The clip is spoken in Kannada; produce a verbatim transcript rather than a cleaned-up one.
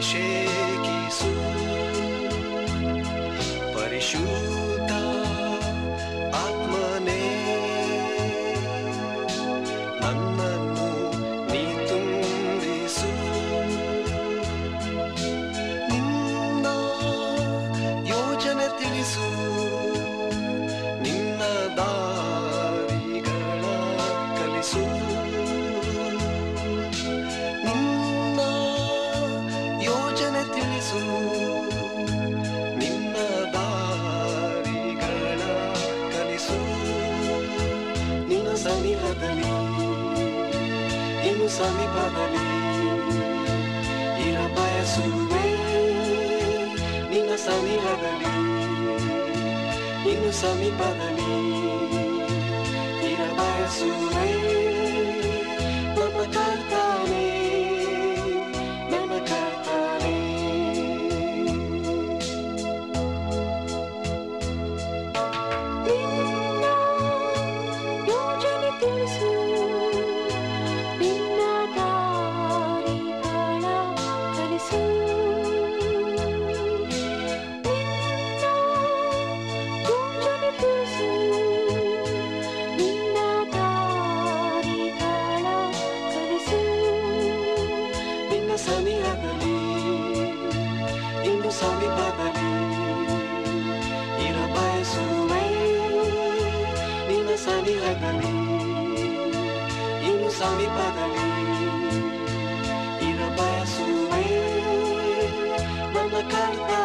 ಅಭಿಷೇಕಿಸು ಪರಿಶುದ್ಧ ಆತ್ಮನೇ ನನ್ನನ್ನು ನೀ ತುಂಬಿಸು ನಿನ್ನ ಯೋಜನೆ ತಿಳಿಸು ನಿನ್ನ ದಾರಿಗಳ ಕಲಿಸು ನಿನ್ನ ಯೋಜನೆ ತಿಳಿಸು ನಿನ್ನ ದಾರಿಗಳ ಕಲಿಸು ನಿನ್ನ ಸನಿಹದಲ್ಲಿ ಇನ್ನು ಸಮೀಪದಲ್ಲಿ ಇರ ಬಯಸುವೆ ನಿನ್ನ ಸನಿಹದಲ್ಲಿ ಇನ್ನು ಸಮೀಪದಲ್ಲಿ ಇರ ಬಯಸುವೆ ನನ್ನ ಕರ್ತನೇ ನನ್ನ ಕರ್ತನೇ ನಿನ್ನ ಯೋಜನೆ ತಿಳಿಸು ನಿನ್ನ ದಾರಿಗಳ ಕಲಿಸು ನಿನ್ನ ಯೋಜನೆ ತಿಳಿಸು ನಿನ್ನ ದಾರಿಗಳ ಕಲಿಸು ನಿನ್ನ ಸನಿಹದಲ್ಲಿ ಇನ್ನು ಸಮೀಪದಲ್ಲಿ ಇರ ಬಯಸುವೆ ನಿನ್ನ ಸನಿಹದಲ್ಲಿ ಇನ್ನು ಸಮೀಪದಲ್ಲಿ ಇರ ಬಯಸುವೆ ನನ್ನ ಕರ್ತನೇ